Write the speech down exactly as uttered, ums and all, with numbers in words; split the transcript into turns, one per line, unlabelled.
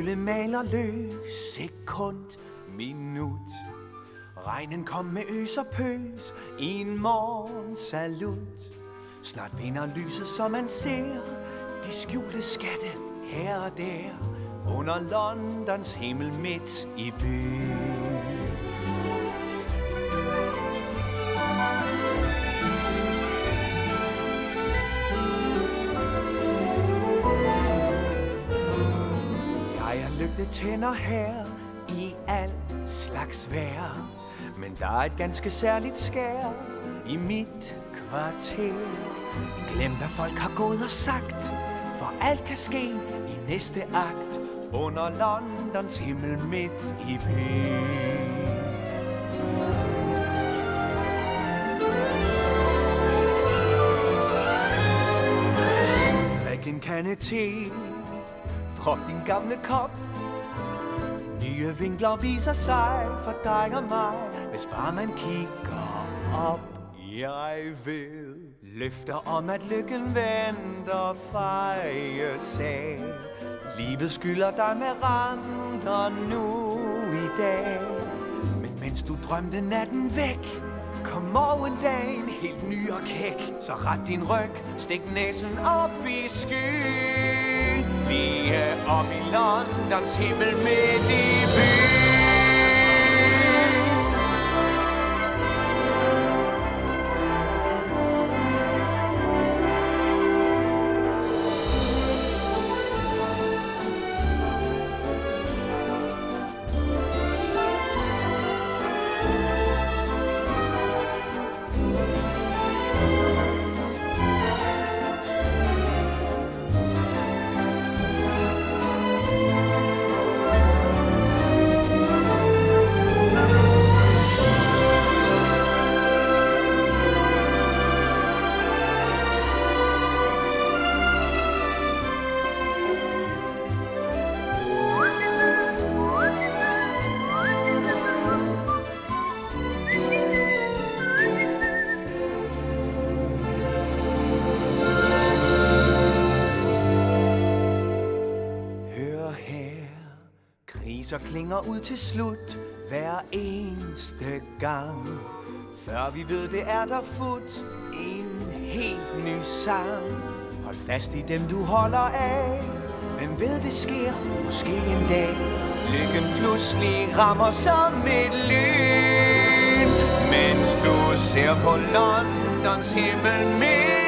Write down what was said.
hele maler løs, sekund, minut. Regnen kom med øs og pøs i en morgensalut. Snart vinder lyset, som man ser de skjulte skatte her og der under Londons himmel midt i byen. Jeg har lygtetænder her i al slags vejr, men der er et ganske særligt skær i mit kvarter. Glem hvad folk har gået og sagt, for alt kan ske i næste akt under Londons himmel midt i byen. Drik en kande te, drop din gamle kop. Nye vinkler viser sig for dig og mig, hvis bare man kigger op. Jeg ved løfter om, at lykken venter fejes af. Livet skylder dig med renter nu i dag. Men mens du drømte natten væk, kom morgendagen helt ny og kæk. Så ret din ryg, stik næsen op i sky. Vi er op i Londons himmel midt i byen. Så klinger ud til slut hver eneste gang. Før vi ved det er der fut en helt ny sang. Hold fast i dem du holder af. Hvem ved det sker måske en dag. Lykken pludselig rammer som et lyn, mens du ser på Londons himmel med